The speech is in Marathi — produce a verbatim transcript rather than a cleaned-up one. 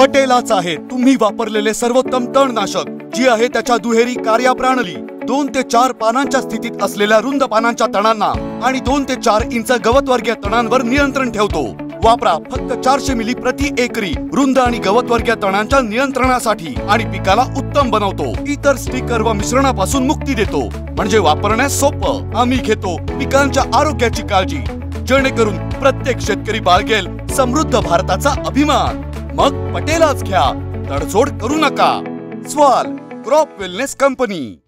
पटेलाच आहे तुम्ही वापरलेले सर्वोत्तम तणनाशक, जी आहे त्याच्या दुहेरी कार्यप्रणाली। दोन ते चार पानांच्या स्थितीत असलेल्या रुंद पानांच्या तणांना आणि दोन ते चार इंच गवतवर्गीय तणांवर नियंत्रण ठेवतो। वापरा फक्त चारशे मिली प्रति एकरी रुंद आणि गवतवर्गीय तणांच्या नियंत्रणासाठी आणि पिकाला उत्तम बनवतो। इतर स्टिकर व मिश्रणापासून मुक्ती देतो, म्हणजे वापरण्यास सोपं। आम्ही घेतो पिकांच्या आरोग्याची काळजी, जेणेकरून प्रत्येक शेतकरी बाळगेल समृद्ध भारताचा अभिमान। मग पटेलाच घ्या, तडजोड करू नका। स्वाल क्रॉप वेलनेस कंपनी।